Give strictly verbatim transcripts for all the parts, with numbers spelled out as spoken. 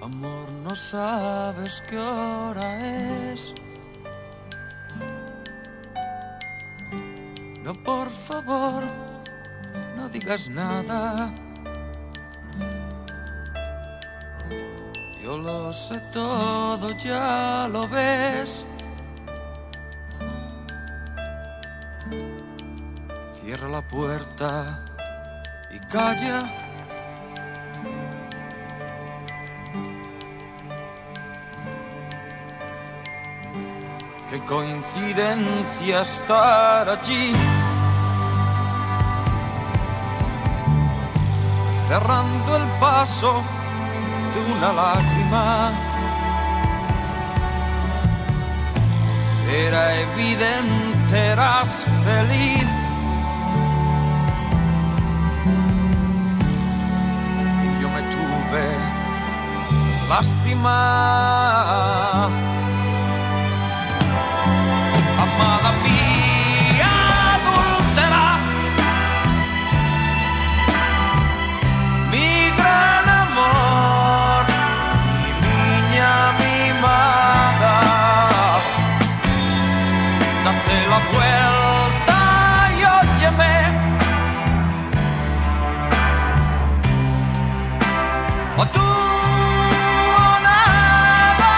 Amor, no sabes qué hora es. No, por favor, no digas nada. Yo lo sé todo, ya lo ves. Cierra la puerta y calla. Qué coincidencia estar allí, cerrando el paso de una lágrima. Era evidente, eras feliz. Y yo me tuve lástima. Amada mía adúltera, mi gran amor, mi niña mimada, date la vuelta y óyeme. O tú o nada.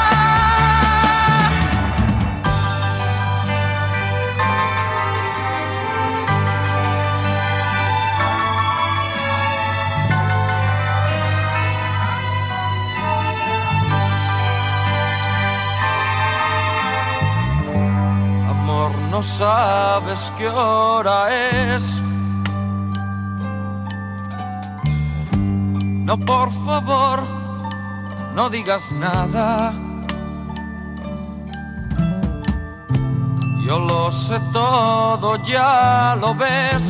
Amor, no sabes qué hora es. No, por favor, no digas nada. Yo lo sé todo, ya lo ves.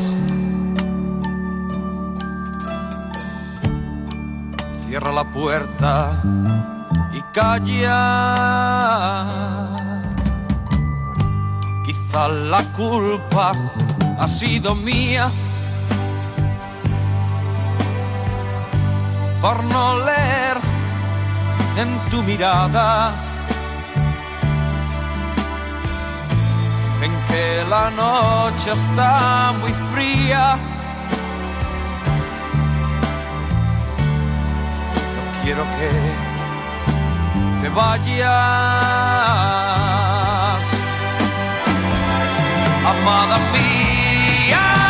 Cierra la puerta y calla. Quizá la culpa ha sido mía por no leer en tu mirada en que la noche está muy fría. No quiero que te vayas, amada mía.